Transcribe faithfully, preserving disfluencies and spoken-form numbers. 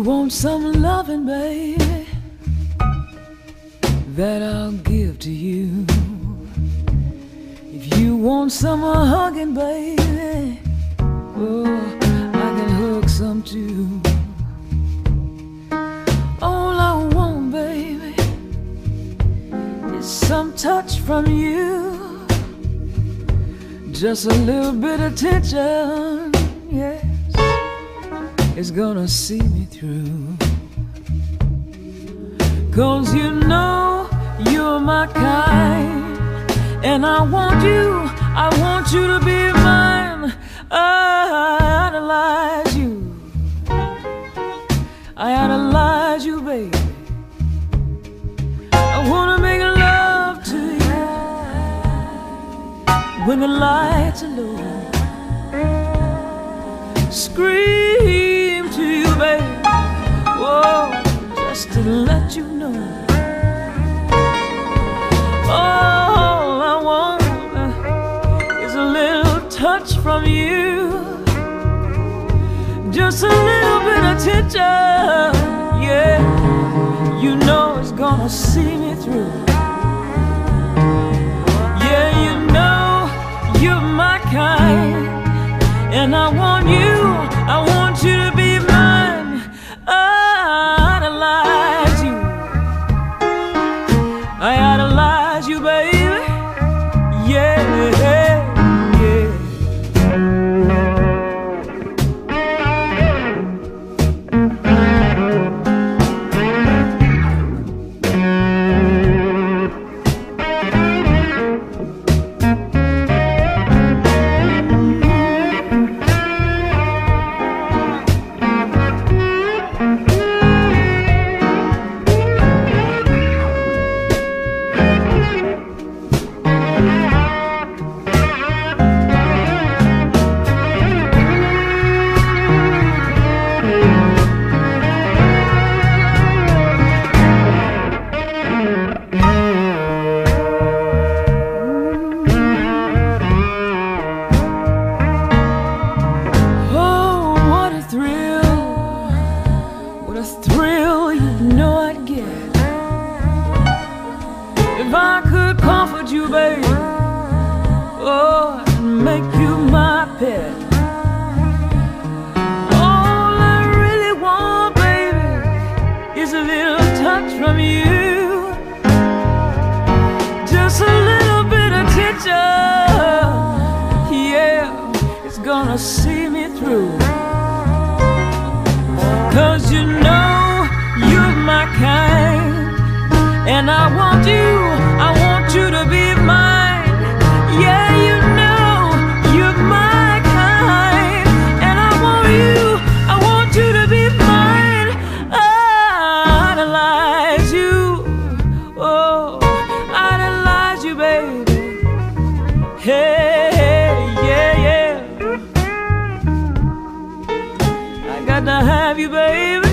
want some loving, baby, that I'll give to you. If you want some hugging, baby, oh, I can hug some too. All I want, baby, is some touch from you. Just a little bit of attention, yes, it's gonna see me through. 'Cause you know you're my kind, and I want you, I want you to be mine. I idolize you, I idolize you, baby. I wanna make love to you when the lights are low. Scream to you, baby, whoa, just to let you know. All I want is a little touch from you, just a little bit of attention, yeah. You know it's gonna see me through. Yeah, you know you're my kind, and I want you, I want you to be mine. I idolize you, I idolize you, baby, yeah, yeah. Thrill, you know I'd get if I could comfort you, baby. Oh, I'd make you my pet. All I really want, baby, is a little touch from you, just a little bit of attention, yeah, it's gonna see me through. 'Cause you know you're my kind, and I want you, I want you to be mine. Yeah, you know you're my kind, and I want you, I want you to be mine. I idolize you, oh, I idolize you, baby. Hey, yeah, yeah, I got to have you, baby.